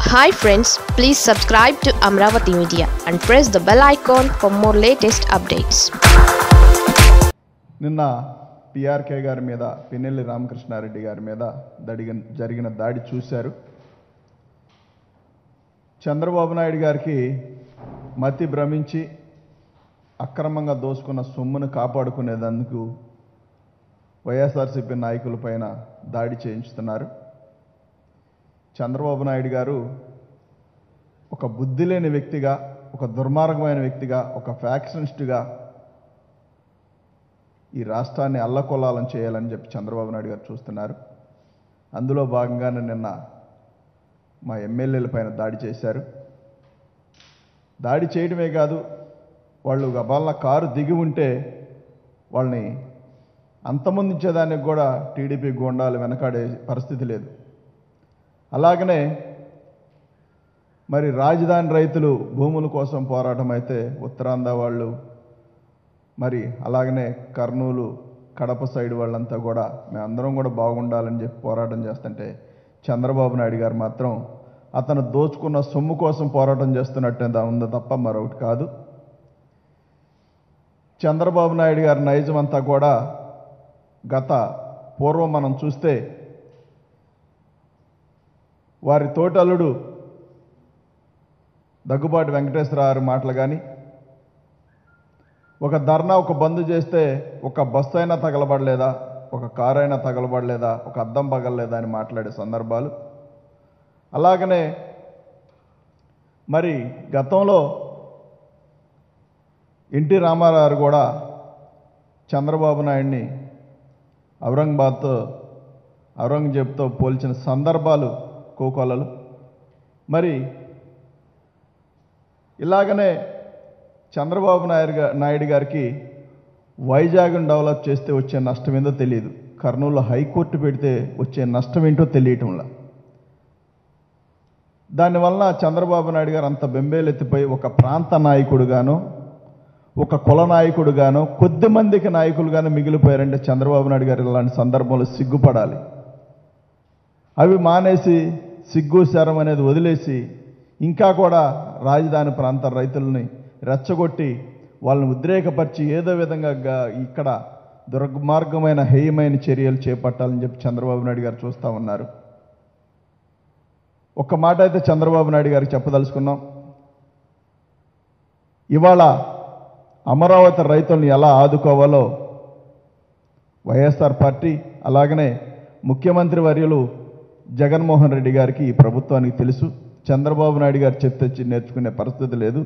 Hi friends, please subscribe to Amravati Media and press the bell icon for more latest updates. నిన్న PRK గారి మీద పిన్నెల్లి రామకృష్ణారెడ్డి గారి మీద జరిగిన దాడి చూశారు. చంద్రబాబు నాయుడు గారికి మతి భ్రమించి అక్రమంగా దోసుకున్న సొమ్మును కాపాడుకునేందుకు వైఎస్ఆర్సీపీ నాయకులపైన దాడి చేయించుతున్నారు. చంద్రబాబు నాయుడు గారు ఒక బుద్ధి లేని వ్యక్తిగా, ఒక దుర్మార్గమైన వ్యక్తిగా, ఒక ఫ్యాక్షనిస్టుగా ఈ రాష్ట్రాన్ని అల్లకొల్లాలం చేయాలని చెప్పి చంద్రబాబు నాయుడు గారు చూస్తున్నారు. అందులో భాగంగానే నిన్న మా ఎమ్మెల్యేల పైన దాడి చేశారు. దాడి చేయడమే కాదు, వాళ్ళు గబాల్న కారు దిగి ఉంటే వాళ్ళని అంతమొందించేదానికి కూడా టీడీపీ గూండాలు వెనకాడే పరిస్థితి లేదు. అలాగనే మరి రాజధాని రైతులు భూముల కోసం పోరాటం అయితే ఉత్తరాంధ్ర వాళ్ళు, మరి అలాగనే కర్నూలు కడప సైడ్ వాళ్ళంతా కూడా మేమందరం కూడా బాగుండాలని చెప్పి పోరాటం చేస్తుంటే చంద్రబాబు నాయుడు గారు మాత్రం అతను దోచుకున్న సొమ్ము కోసం పోరాటం చేస్తున్నట్టే ఉందో తప్ప మరొకటి కాదు. చంద్రబాబు నాయుడు గారి నైజం అంతా కూడా పూర్వం మనం చూస్తే వారి తోటల్లుడు దగ్గుబాటి వెంకటేశ్వరరావు మాటలు కానీ, ఒక ధర్నా ఒక బంద్ చేస్తే ఒక బస్సు అయినా తగలబడలేదా, ఒక కారు అయినా తగలబడలేదా, ఒక అద్దం పగలలేదా అని మాట్లాడే సందర్భాలు. అలాగనే మరి గతంలో ఎన్టీ రామారావు కూడా చంద్రబాబు నాయుడిని ఔరంగజేబ్తో పోల్చిన సందర్భాలు కోకొల్లలు. మరి ఇలాగనే చంద్రబాబు నాయుడు గారికి వైజాగ్ను డెవలప్ చేస్తే వచ్చే నష్టం ఏందో తెలియదు, కర్నూలులో హైకోర్టు పెడితే వచ్చే నష్టం ఏంటో తెలియటంలా. దానివల్ల చంద్రబాబు నాయుడు గారు అంత బెంబేలెత్తిపోయి ఒక ప్రాంత నాయకుడుగానో, ఒక కుల నాయకుడుగానో, కొద్ది మందికి నాయకులుగానో మిగిలిపోయారంటే చంద్రబాబు నాయుడు గారు ఇలాంటి సందర్భంలో సిగ్గుపడాలి. అవి మానేసి సిగ్గు శరం అనేది వదిలేసి ఇంకా కూడా రాజధాని ప్రాంత రైతులని రెచ్చగొట్టి వాళ్ళని ఉద్రేకపరిచి ఏదో విధంగా ఇక్కడ దుర్మార్గమైన హేయమైన చర్యలు చేపట్టాలని చెప్పి చంద్రబాబు నాయుడు గారు చూస్తూ ఉన్నారు. ఒక్క మాట అయితే చంద్రబాబు నాయుడు గారికి చెప్పదలుచుకున్నాం. ఇవాళ అమరావతి రైతులను ఎలా ఆదుకోవాలో వైఎస్ఆర్ పార్టీ, అలాగనే ముఖ్యమంత్రి వర్యులు జగన్మోహన్ రెడ్డి గారికి, ఈ ప్రభుత్వానికి తెలుసు. చంద్రబాబు నాయుడు గారు చెప్తే నేర్చుకునే పరిస్థితి లేదు.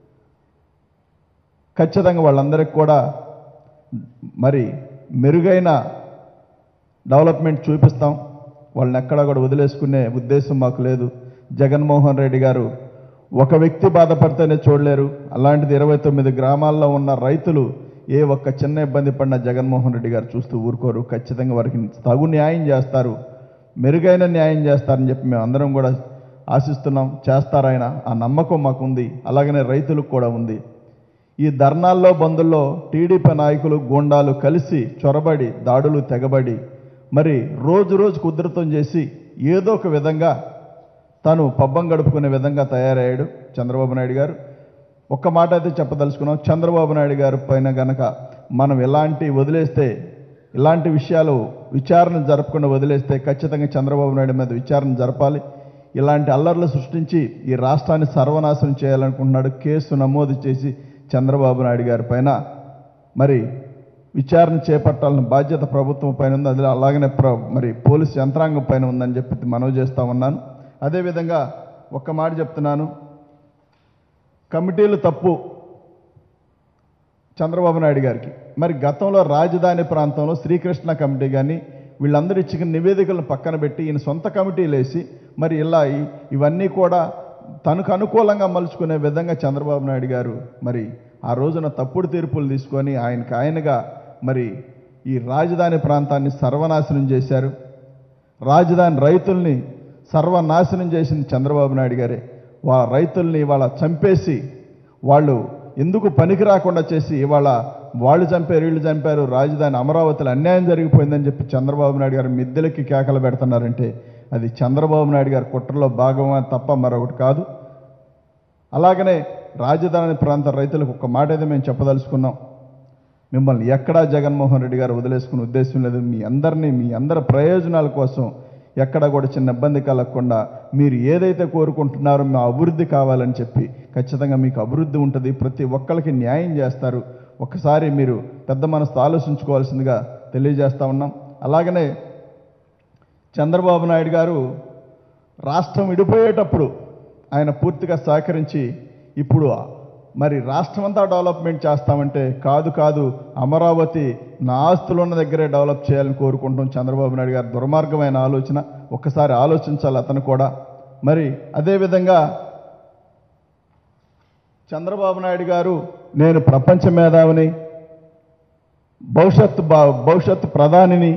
ఖచ్చితంగా వాళ్ళందరికీ కూడా మరి మెరుగైన డెవలప్మెంట్ చూపిస్తాం. వాళ్ళని ఎక్కడా కూడా వదిలేసుకునే ఉద్దేశం మాకు లేదు. జగన్మోహన్ రెడ్డి గారు ఒక వ్యక్తి బాధపడితేనే చూడలేరు, అలాంటిది 29 గ్రామాల్లో ఉన్న రైతులు ఏ ఒక్క చిన్న ఇబ్బంది పడినా జగన్మోహన్ రెడ్డి గారు చూస్తూ ఊరుకోరు. ఖచ్చితంగా వారికి తగు న్యాయం చేస్తారు, మెరుగైన న్యాయం చేస్తారని చెప్పి మేము అందరం కూడా ఆశిస్తున్నాం. చేస్తారాయన, ఆ నమ్మకం మాకుంది, అలాగనే రైతులకు కూడా ఉంది. ఈ ధర్నాల్లో బంధుల్లో టీడీపీ నాయకులు గూండాలు కలిసి చొరబడి దాడులు తెగబడి మరి రోజు కుదృతం చేసి ఏదో ఒక విధంగా తను పబ్బం గడుపుకునే విధంగా తయారయ్యాడు చంద్రబాబు నాయుడు గారు. ఒక్క మాట అయితే చెప్పదలుచుకున్నాం, చంద్రబాబు నాయుడు గారి పైన గనక మనం ఇలాంటి విషయాలు విచారణ జరపకుండా వదిలేస్తే ఖచ్చితంగా చంద్రబాబు నాయుడు మీద విచారణ జరపాలి. ఇలాంటి అల్లర్లు సృష్టించి ఈ రాష్ట్రాన్ని సర్వనాశనం చేయాలనుకుంటున్నాడు. కేసు నమోదు చేసి చంద్రబాబు నాయుడు గారి పైన మరి విచారణ చేపట్టాలని బాధ్యత ప్రభుత్వం పైన ఉంది. అది అలాగనే మరి పోలీసు యంత్రాంగం పైన ఉందని చెప్పి మనవి చేస్తూ ఉన్నాను. అదేవిధంగా ఒక్క మాట చెప్తున్నాను, కమిటీలు తప్పు చంద్రబాబు నాయుడు గారికి. మరి గతంలో రాజధాని ప్రాంతంలో శ్రీకృష్ణ కమిటీ కానీ వీళ్ళందరూ ఇచ్చిన నివేదికలను పక్కన పెట్టి ఈయన సొంత కమిటీలు వేసి మరి ఇలా ఇవన్నీ కూడా తనకు అనుకూలంగా మలుచుకునే విధంగా చంద్రబాబు నాయుడు గారు మరి ఆ రోజున తప్పుడు తీర్పులు తీసుకొని ఆయనగా మరి ఈ రాజధాని ప్రాంతాన్ని సర్వనాశనం చేశారు. రాజధాని రైతుల్ని సర్వనాశనం చేసింది చంద్రబాబు నాయుడు గారే. వాళ్ళ రైతుల్ని ఇవాళ చంపేసి వాళ్ళు ఎందుకు పనికి రాకుండా చేసి ఇవాళ వాళ్ళు చంపారు, వీళ్ళు చంపారు, రాజధాని అమరావతిలో అన్యాయం జరిగిపోయిందని చెప్పి చంద్రబాబు నాయుడు గారు మిద్దెలకి కేకలు పెడుతున్నారంటే అది చంద్రబాబు నాయుడు గారి కుట్రలో భాగమే తప్ప మరొకటి కాదు. అలాగనే రాజధాని ప్రాంత రైతులకు ఒక మాట అయితే మేము చెప్పదలుచుకున్నాం. మిమ్మల్ని ఎక్కడా జగన్మోహన్ రెడ్డి గారు వదిలేసుకునే ఉద్దేశం లేదు. మీ అందరి ప్రయోజనాల కోసం ఎక్కడ కూడా చిన్న ఇబ్బంది కలగకుండా మీరు ఏదైతే కోరుకుంటున్నారో మా అభివృద్ధి కావాలని చెప్పి ఖచ్చితంగా మీకు అభివృద్ధి ఉంటుంది. ప్రతి ఒక్కరికి న్యాయం చేస్తారు. ఒక్కసారి మీరు పెద్ద మనసుతో ఆలోచించుకోవాల్సిందిగా తెలియజేస్తా ఉన్నాం. అలాగనే చంద్రబాబు నాయుడు గారు రాష్ట్రం విడిపోయేటప్పుడు ఆయన పూర్తిగా సహకరించి ఇప్పుడు మరి రాష్ట్రం అంతా డెవలప్మెంట్ చేస్తామంటే కాదు అమరావతి నా ఆస్తులు ఉన్న దగ్గరే డెవలప్ చేయాలని కోరుకుంటాం. చంద్రబాబు నాయుడు గారు దుర్మార్గమైన ఆలోచన, ఒక్కసారి ఆలోచించాలి అతను కూడా. మరి అదేవిధంగా చంద్రబాబు నాయుడు గారు నేను ప్రపంచ మేధావిని, భవిష్యత్తు ప్రధానిని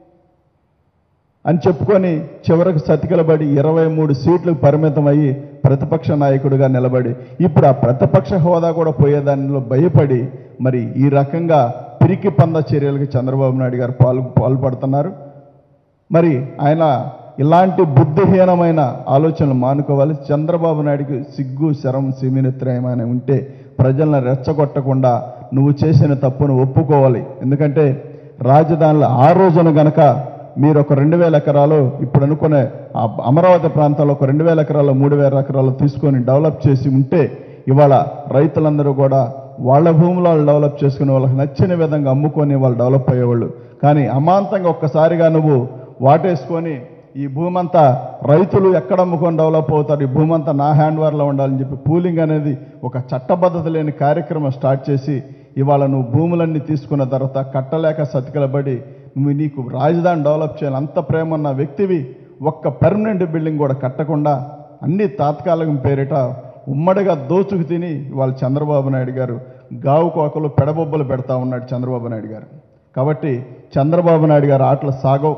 అని చెప్పుకొని చివరకు సతికిలబడి 23 సీట్లకు పరిమితం అయ్యి ప్రతిపక్ష నాయకుడిగా నిలబడి ఇప్పుడు ఆ ప్రతిపక్ష హోదా కూడా పోయేదానిలో భయపడి మరి ఈ రకంగా పిరికి పంద చర్యలకు చంద్రబాబు నాయుడు గారు పాల్పడుతున్నారు. మరి ఆయన ఇలాంటి బుద్ధిహీనమైన ఆలోచనలు మానుకోవాలి. చంద్రబాబు నాయుడికి సిగ్గు శరం సిమినిత్రయమైన ఉంటే ప్రజలను రెచ్చగొట్టకుండా నువ్వు చేసిన తప్పును ఒప్పుకోవాలి. ఎందుకంటే రాజధానిలో ఆ రోజున గనక మీరు ఒక 2000 ఎకరాలు ఇప్పుడు అనుకునే అమరావతి ప్రాంతాల్లో ఒక 2000 ఎకరాలు 3000 ఎకరాలు తీసుకొని డెవలప్ చేసి ఉంటే ఇవాళ రైతులందరూ కూడా వాళ్ళ భూములు డెవలప్ చేసుకుని వాళ్ళకి నచ్చిన విధంగా అమ్ముకొని వాళ్ళు డెవలప్ అయ్యేవాళ్ళు. కానీ అమాంతంగా ఒక్కసారిగా నువ్వు వాటేసుకొని ఈ భూమంతా రైతులు ఎక్కడ అమ్ముకొని డెవలప్ అవుతారు, ఈ భూమంతా నా హ్యాండ్ ఓవర్లో ఉండాలని చెప్పి పూలింగ్ అనేది ఒక చట్టబద్ధత లేని కార్యక్రమం స్టార్ట్ చేసి ఇవాళ నువ్వు భూములన్నీ తీసుకున్న తర్వాత కట్టలేక సతికిలబడి నువ్వు నీకు రాజధాని డెవలప్ చేయాలి అంత ప్రేమ ఉన్న వ్యక్తివి ఒక్క పర్మనెంట్ బిల్డింగ్ కూడా కట్టకుండా అన్ని తాత్కాలికం పేరిట ఉమ్మడిగా దోచుకు తిని ఇవాళ చంద్రబాబు నాయుడు గారు గావు కోకలు పెడబొబ్బలు పెడతా ఉన్నాడు చంద్రబాబు నాయుడు గారు. కాబట్టి చంద్రబాబు నాయుడు గారు ఆటలు సాగవు.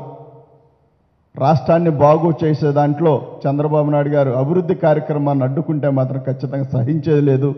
రాష్ట్రాన్ని బాగు చేసే దాంట్లో చంద్రబాబు నాయుడు గారు అభివృద్ధి కార్యక్రమాన్ని అడ్డుకుంటే మాత్రం ఖచ్చితంగా సహించేది లేదు.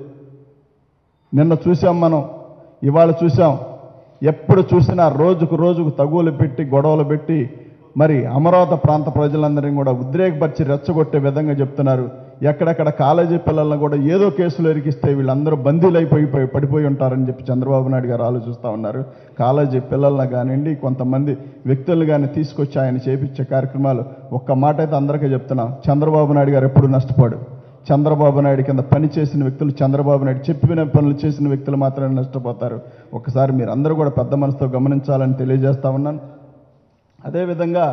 నిన్న చూసాం మనం, ఇవాళ చూసాం. ఎప్పుడు చూసినా రోజుకు తగువులు పెట్టి గొడవలు పెట్టి మరి అమరావతి ప్రాంత ప్రజలందరినీ కూడా ఉద్రేకపరిచి రెచ్చగొట్టే విధంగా చెప్తున్నారు. ఎక్కడెక్కడ కాలేజీ పిల్లలను కూడా ఏదో కేసులు ఎరికిస్తే వీళ్ళందరూ బందీలైపోయి పడిపోయి ఉంటారని చెప్పి చంద్రబాబు నాయుడు గారు ఆలోచిస్తూ ఉన్నారు. కాలేజీ పిల్లలను కానివ్వండి కొంతమంది వ్యక్తులు కానీ తీసుకొచ్చి ఆయన చేపించే కార్యక్రమాలు ఒక్క మాట అయితే అందరికీ చెప్తున్నాం, చంద్రబాబు నాయుడు గారు ఎప్పుడు నష్టపోడు. చంద్రబాబు నాయుడు కింద పని చేసిన వ్యక్తులు, చంద్రబాబు నాయుడు చెప్పిన పనులు చేసిన వ్యక్తులు మాత్రమే నష్టపోతారు. ఒకసారి మీరు అందరూ కూడా పెద్ద మనసుతో గమనించాలని తెలియజేస్తా ఉన్నాను. అదేవిధంగా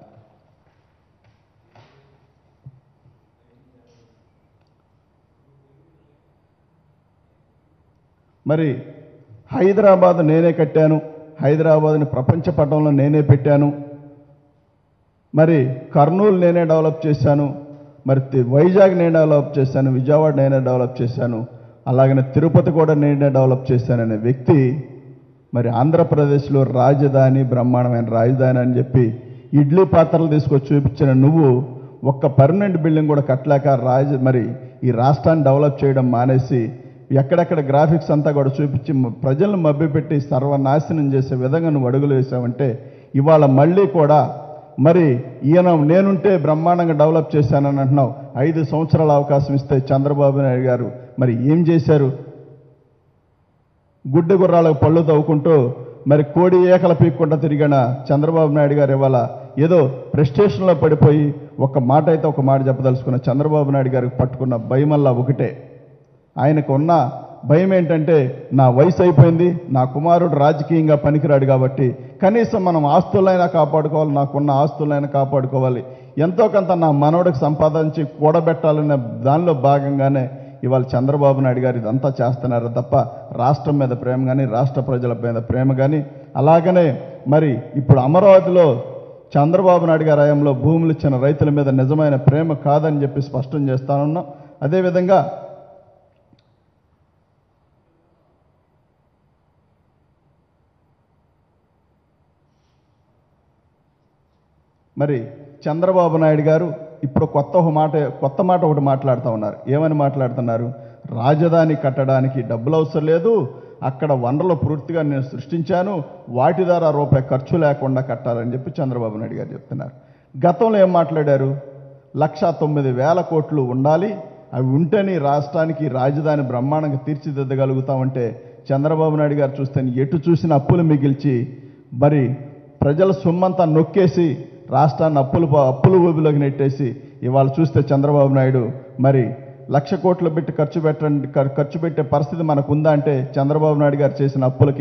మరి హైదరాబాద్ నేనే కట్టాను, హైదరాబాద్ని ప్రపంచ పటంలో నేనే పెట్టాను, మరి కర్నూలు నేనే డెవలప్ చేశాను, మరి వైజాగ్ నేను డెవలప్ చేశాను, విజయవాడ నేనే డెవలప్ చేశాను, అలాగనే తిరుపతి కూడా నేనే డెవలప్ చేశాననే వ్యక్తి మరి ఆంధ్రప్రదేశ్లో రాజధాని బ్రహ్మాండమైన రాజధాని అని చెప్పి ఇడ్లీ పాత్రలు తీసుకొచ్చి చూపించిన నువ్వు ఒక్క పర్మనెంట్ బిల్డింగ్ కూడా కట్టలేక మరి ఈ రాష్ట్రాన్ని డెవలప్ చేయడం మానేసి ఎక్కడెక్కడ గ్రాఫిక్స్ అంతా కూడా చూపించి ప్రజలను మభ్యపెట్టి సర్వనాశనం చేసే విధంగా నువ్వు అడుగులు వేసావంటే ఇవాళ మళ్ళీ కూడా మరి ఈయన నేనుంటే బ్రహ్మాండంగా డెవలప్ చేశానని అంటున్నావు. 5 సంవత్సరాల అవకాశం ఇస్తే చంద్రబాబు నాయుడు గారు మరి ఏం చేశారు? గుడ్డి గుర్రాలకు పళ్ళు తవ్వుకుంటూ మరి కోడి ఏకల పీక్కుంటూ తిరిగిన చంద్రబాబు నాయుడు గారు ఇవాళ ఏదో ప్రెస్టేషన్లో పడిపోయి ఒక మాట చెప్పదలుచుకున్న చంద్రబాబు నాయుడు గారికి పట్టుకున్న భయమల్లా ఒకటే. ఆయనకు ఉన్న భయం ఏంటంటే నా వయసు అయిపోయింది, నా కుమారుడు రాజకీయంగా పనికిరాడు కాబట్టి కనీసం మనం ఆస్తులైనా కాపాడుకోవాలి, నాకున్న ఆస్తులైనా కాపాడుకోవాలి, ఎంతో కొంత నా మనవడికి సంపాదించి కూడబెట్టాలనే దానిలో భాగంగానే ఇవాళ చంద్రబాబు నాయుడు గారు ఇదంతా చేస్తున్నారు తప్ప రాష్ట్రం మీద ప్రేమ కానీ రాష్ట్ర ప్రజల మీద ప్రేమ కానీ అలాగనే మరి ఇప్పుడు అమరావతిలో చంద్రబాబు నాయుడు గారి హయాంలో భూములు ఇచ్చిన రైతుల మీద నిజమైన ప్రేమ కాదని చెప్పి స్పష్టం చేస్తానున్నాం. అదేవిధంగా మరి చంద్రబాబు నాయుడు గారు ఇప్పుడు కొత్త మాట ఒకటి మాట్లాడుతూ ఉన్నారు. ఏమని మాట్లాడుతున్నారు? రాజధాని కట్టడానికి డబ్బులు అవసరం లేదు, అక్కడ వనరులు పూర్తిగా నేను సృష్టించాను, వాటి ద్వారా రూపాయి ఖర్చు లేకుండా కట్టాలని చెప్పి చంద్రబాబు నాయుడు గారు చెప్తున్నారు. గతంలో ఏం మాట్లాడారు? 1,09,000 కోట్లు ఉండాలి, అవి ఉంటేనే రాష్ట్రానికి రాజధాని బ్రహ్మాండంగా తీర్చిదిద్దగలుగుతామంటే చంద్రబాబు నాయుడు గారు చూస్తే ఎటు చూసిన అప్పులు మిగిల్చి మరి ప్రజల సొమ్మంతా నొక్కేసి రాష్ట్రాన్ని అప్పుల ఊబిలోకి నెట్టేసి ఇవాళ చూస్తే చంద్రబాబు నాయుడు మరి 1,00,000 కోట్లు పెట్టి ఖర్చు పెట్టే పరిస్థితి మనకు ఉందా అంటే చంద్రబాబు నాయుడు గారు చేసిన అప్పులకి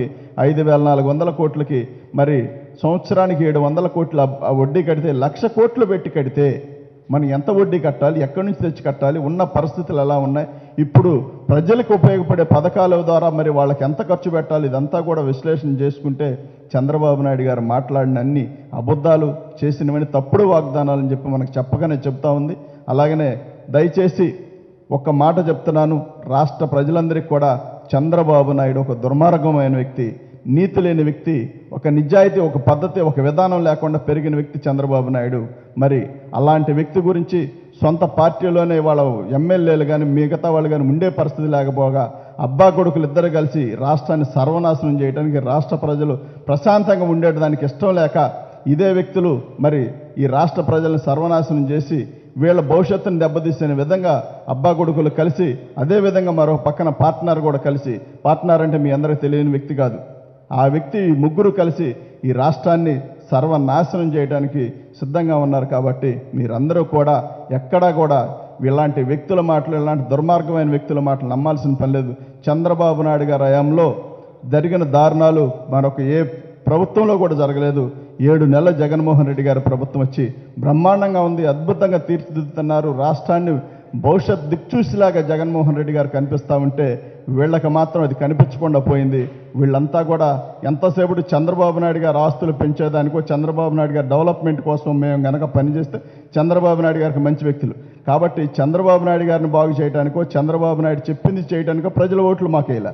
5,400 కోట్లకి మరి సంవత్సరానికి 700 కోట్ల వడ్డీ కడితే 1,00,000 కోట్లు పెట్టి కడితే మనం ఎంత వడ్డీ కట్టాలి, ఎక్కడి నుంచి తెచ్చి కట్టాలి, ఉన్న పరిస్థితులు ఎలా ఉన్నాయి, ఇప్పుడు ప్రజలకు ఉపయోగపడే పథకాల ద్వారా మరి వాళ్ళకి ఎంత ఖర్చు పెట్టాలి, ఇదంతా కూడా విశ్లేషణ చేసుకుంటే చంద్రబాబు నాయుడు గారు మాట్లాడిన అన్ని అబద్ధాలు, చేసినవన్నీ తప్పుడు వాగ్దానాలని చెప్పి మనకు చెప్పగానే చెప్తా ఉంది. అలాగనే దయచేసి ఒక్క మాట చెప్తున్నాను, రాష్ట్ర ప్రజలందరికీ కూడా చంద్రబాబు నాయుడు ఒక దుర్మార్గమైన వ్యక్తి, నీతి లేని వ్యక్తి, ఒక నిజాయితీ, ఒక పద్ధతి, ఒక విధానం లేకుండా పెరిగిన వ్యక్తి చంద్రబాబు నాయుడు. మరి అలాంటి వ్యక్తి గురించి సొంత పార్టీలోనే వాళ్ళ ఎమ్మెల్యేలు కానీ మిగతా వాళ్ళు కానీ ఉండే పరిస్థితి లేకపోగా అబ్బా కొడుకులు ఇద్దరు కలిసి రాష్ట్రాన్ని సర్వనాశనం చేయడానికి, రాష్ట్ర ప్రజలు ప్రశాంతంగా ఉండేదానికి ఇష్టం లేక ఇదే వ్యక్తులు మరి ఈ రాష్ట్ర ప్రజలను సర్వనాశనం చేసి వీళ్ళ భవిష్యత్తును దెబ్బతీసిన విధంగా అబ్బా కొడుకులు కలిసి, అదేవిధంగా మరో పక్కన పార్ట్నర్ కూడా కలిసి, పార్ట్నర్ అంటే మీ అందరికీ తెలియని వ్యక్తి కాదు, ఆ వ్యక్తి ముగ్గురు కలిసి ఈ రాష్ట్రాన్ని సర్వనాశనం చేయడానికి సిద్ధంగా ఉన్నారు. కాబట్టి మీరందరూ కూడా ఎక్కడా కూడా ఇలాంటి వ్యక్తుల మాటలు, ఇలాంటి దుర్మార్గమైన వ్యక్తుల మాటలు నమ్మాల్సిన పని లేదు. చంద్రబాబు నాయుడు గారి హయాంలో జరిగిన దారుణాలు మరొక ఏ ప్రభుత్వంలో కూడా జరగలేదు. 7 నెలల జగన్మోహన్ రెడ్డి గారి ప్రభుత్వం వచ్చి బ్రహ్మాండంగా ఉంది, అద్భుతంగా తీర్చిదిద్దుతున్నారు. రాష్ట్రాన్ని భవిష్యత్ దిక్చూసిలాగా జగన్మోహన్ రెడ్డి గారు కనిపిస్తూ ఉంటే వీళ్ళకి మాత్రం అది కనిపించకుండా పోయింది. వీళ్ళంతా కూడా ఎంతసేపు చంద్రబాబు నాయుడు గారు ఆస్తులు పెంచేదానికో, చంద్రబాబు నాయుడు గారి డెవలప్మెంట్ కోసం మేము కనుక పనిచేస్తే చంద్రబాబు నాయుడు గారికి మంచి వ్యక్తులు కాబట్టి చంద్రబాబు నాయుడు గారిని బాగు చేయడానికో, చంద్రబాబు నాయుడు చెప్పింది చేయడానికో ప్రజల ఓట్లు మాకేలా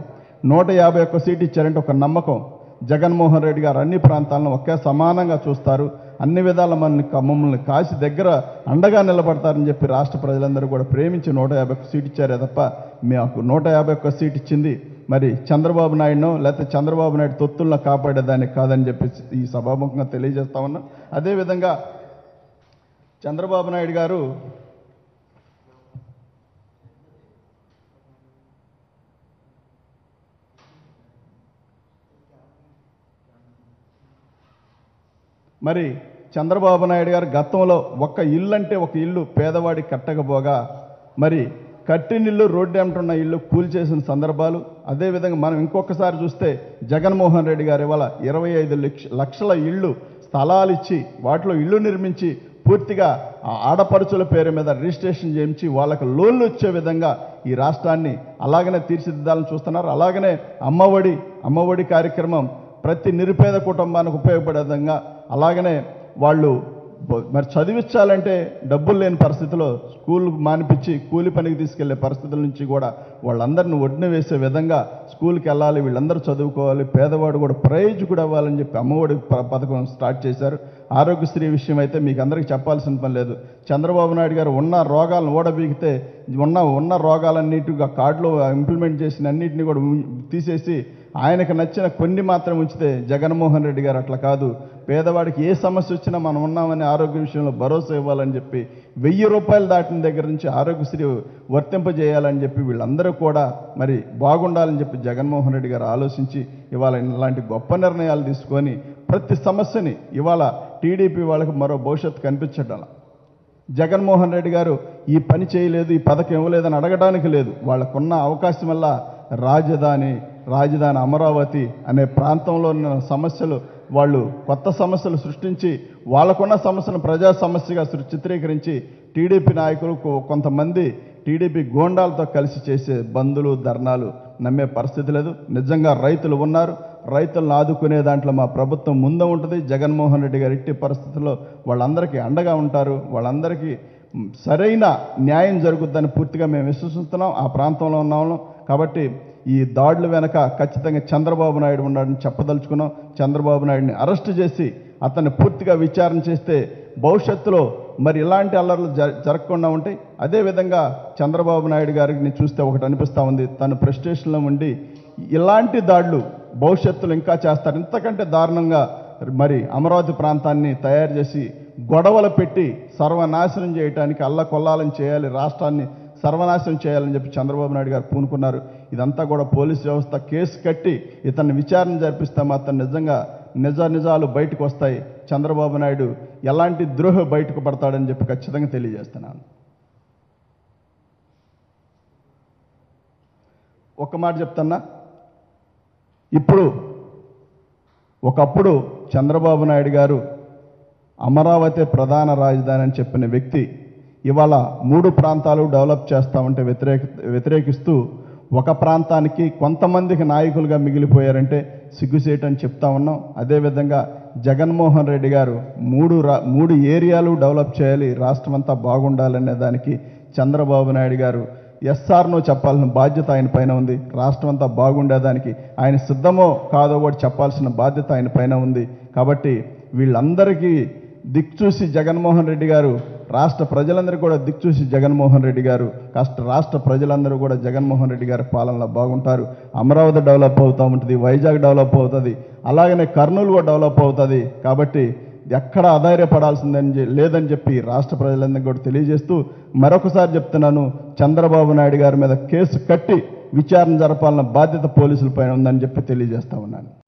151 సీట్లు ఇచ్చారంటే ఒక నమ్మకం. జగన్మోహన్ రెడ్డి గారు అన్ని ప్రాంతాలను ఒకే సమానంగా చూస్తారు, అన్ని విధాల మమ్మల్ని కాసి దగ్గర అండగా నిలబడతారని చెప్పి రాష్ట్ర ప్రజలందరూ కూడా ప్రేమించి 151 సీట్ ఇచ్చారే తప్ప మాకు 151 సీట్ ఇచ్చింది మరి చంద్రబాబు నాయుడునో లేకపోతే చంద్రబాబు నాయుడు తొత్తులను కాపాడేదానికి కాదని చెప్పి ఈ సభాముఖంగా తెలియజేస్తా ఉన్నాం. అదేవిధంగా చంద్రబాబు నాయుడు గారు మరి చంద్రబాబు నాయుడు గారు గతంలో ఒక ఇల్లు అంటే ఒక ఇల్లు పేదవాడికి కట్టకపోగా మరి కట్టినిల్లు రోడ్డు ఎంటున్న ఇల్లు కూల్చేసిన సందర్భాలు. అదేవిధంగా మనం ఇంకొకసారి చూస్తే జగన్మోహన్ రెడ్డి గారు ఇవాళ 25 లక్షల ఇళ్ళు స్థలాలు ఇచ్చి వాటిలో ఇల్లు నిర్మించి పూర్తిగా ఆడపడుచుల పేరు మీద రిజిస్ట్రేషన్ చేయించి వాళ్ళకు లోన్లు వచ్చే విధంగా ఈ రాష్ట్రాన్ని అలాగనే తీర్చిదిద్దాలని చూస్తున్నారు. అలాగనే అమ్మఒడి కార్యక్రమం ప్రతి నిరుపేద కుటుంబానికి ఉపయోగపడే విధంగా, అలాగనే వాళ్ళు మరి చదివించాలంటే డబ్బులు లేని పరిస్థితిలో స్కూల్కి మానిపించి కూలి పనికి తీసుకెళ్లే పరిస్థితుల నుంచి కూడా వాళ్ళందరిని ఒడ్డున వేసే విధంగా స్కూల్కి వెళ్ళాలి, వీళ్ళందరూ చదువుకోవాలి, పేదవాడు కూడా ప్రయోజకుడు అవ్వాలని చెప్పి అమ్మఒడి పథకం స్టార్ట్ చేశారు. ఆరోగ్యశ్రీ విషయం అయితే మీకు అందరికీ చెప్పాల్సిన పని లేదు. చంద్రబాబు నాయుడు గారు ఉన్న రోగాలను ఓడబీగితే ఉన్న రోగాలన్నిటిగా కార్డులో ఇంప్లిమెంట్ చేసిన అన్నింటినీ కూడా తీసేసి ఆయనకు నచ్చిన కొన్ని మాత్రం ఉంచితే జగన్మోహన్ రెడ్డి గారు అట్లా కాదు, పేదవాడికి ఏ సమస్య వచ్చినా మనం ఉన్నామని ఆరోగ్య విషయంలో భరోసా ఇవ్వాలని చెప్పి 1000 రూపాయలు దాటిన దగ్గర నుంచి ఆరోగ్యశ్రీ వర్తింపజేయాలని చెప్పి వీళ్ళందరూ కూడా మరి బాగుండాలని చెప్పి జగన్మోహన్ రెడ్డి గారు ఆలోచించి ఇవాళ ఇలాంటి గొప్ప నిర్ణయాలు తీసుకొని ప్రతి సమస్యని ఇవాళ టీడీపీ వాళ్ళకి మరో భవిష్యత్తు కనిపించడం. జగన్మోహన్ రెడ్డి గారు ఈ పని చేయలేదు, ఈ పథకం ఇవ్వలేదని అడగడానికి లేదు. వాళ్ళకున్న అవకాశం వల్ల రాజధాని అమరావతి అనే ప్రాంతంలో ఉన్న సమస్యలు వాళ్ళు కొత్త సమస్యలు సృష్టించి వాళ్ళకున్న సమస్యను ప్రజా సమస్యగా చిత్రీకరించి టీడీపీ నాయకులు కొంతమంది టీడీపీ గోండాలతో కలిసి చేసే బందులు ధర్నాలు నమ్మే పరిస్థితి లేదు. నిజంగా రైతులు ఉన్నారు, రైతులను ఆదుకునే దాంట్లో మా ప్రభుత్వం ముందు ఉంటుంది. జగన్మోహన్ రెడ్డి గారు ఇట్టి పరిస్థితుల్లో వాళ్ళందరికీ అండగా ఉంటారు, వాళ్ళందరికీ సరైన న్యాయం జరుగుద్దని పూర్తిగా మేము విశ్వసిస్తున్నాం. ఆ ప్రాంతంలో ఉన్నాము కాబట్టి ఈ దాడుల వెనక ఖచ్చితంగా చంద్రబాబు నాయుడు ఉన్నాడని చెప్పదలుచుకున్నాం. చంద్రబాబు నాయుడిని అరెస్ట్ చేసి అతన్ని పూర్తిగా విచారణ చేస్తే భవిష్యత్తులో మరి ఇలాంటి అల్లర్లు జరగకుండా ఉంటాయి. అదేవిధంగా చంద్రబాబు నాయుడు గారిని చూస్తే ఒకటి అనిపిస్తూ ఉంది, తను ప్రెస్టేషన్లో ఉండి ఇలాంటి దాడులు భవిష్యత్తులో ఇంకా చేస్తారు. ఇంతకంటే దారుణంగా మరి అమరావతి ప్రాంతాన్ని తయారు చేసి గొడవలు పెట్టి సర్వనాశనం చేయడానికి అల్లకొల్లాలం చేయాలి, రాష్ట్రాన్ని సర్వనాశనం చేయాలని చెప్పి చంద్రబాబు నాయుడు గారు పూనుకున్నారు. ఇదంతా కూడా పోలీస్ వ్యవస్థ కేసు కట్టి ఇతన్ని విచారణ జరిపిస్తే మాత్రం నిజంగా నిజాలు బయటకు వస్తాయి. చంద్రబాబు నాయుడు ఎలాంటి ద్రోహి బయటకు పడతాడని చెప్పి ఖచ్చితంగా తెలియజేస్తున్నాను. ఒక్క మాట చెప్తున్నా, ఇప్పుడు ఒకప్పుడు చంద్రబాబు నాయుడు గారు అమరావతి ప్రధాన రాజధాని అని చెప్పిన వ్యక్తి ఇవాళ 3 ప్రాంతాలు డెవలప్ చేస్తామంటే వ్యతిరేకిస్తూ ఒక ప్రాంతానికి కొంతమందికి నాయకులుగా మిగిలిపోయారంటే సిగ్గుసేటని చెప్తా ఉన్నాం. అదేవిధంగా జగన్మోహన్ రెడ్డి గారు 3 ఏరియాలు డెవలప్ చేయాలి, రాష్ట్రం అంతా బాగుండాలనే దానికి చంద్రబాబు నాయుడు గారు ఎస్ఆర్నో చెప్పాల్సిన బాధ్యత ఆయన పైన ఉంది. రాష్ట్రం అంతా బాగుండేదానికి ఆయన సిద్ధమో కాదో కూడా చెప్పాల్సిన బాధ్యత ఆయన పైన ఉంది. కాబట్టి వీళ్ళందరికీ దిక్చూసి జగన్మోహన్ రెడ్డి గారు, రాష్ట్ర ప్రజలందరూ కూడా దిక్చూసి జగన్మోహన్ రెడ్డి గారు, రాష్ట్ర ప్రజలందరూ కూడా జగన్మోహన్ రెడ్డి గారి పాలనలో బాగుంటారు. అమరావతి డెవలప్ అవుతూ ఉంటుంది, వైజాగ్ డెవలప్ అవుతుంది, అలాగనే కర్నూలు కూడా డెవలప్ అవుతుంది. కాబట్టి ఎక్కడ అధైర్యపడాల్సిందని లేదని చెప్పి రాష్ట్ర ప్రజలందరికీ కూడా తెలియజేస్తూ మరొకసారి చెప్తున్నాను, చంద్రబాబు నాయుడు గారి మీద కేసు కట్టి విచారణ జరపాలన్న బాధ్యత పోలీసుల పైన ఉందని చెప్పి తెలియజేస్తా ఉన్నాను.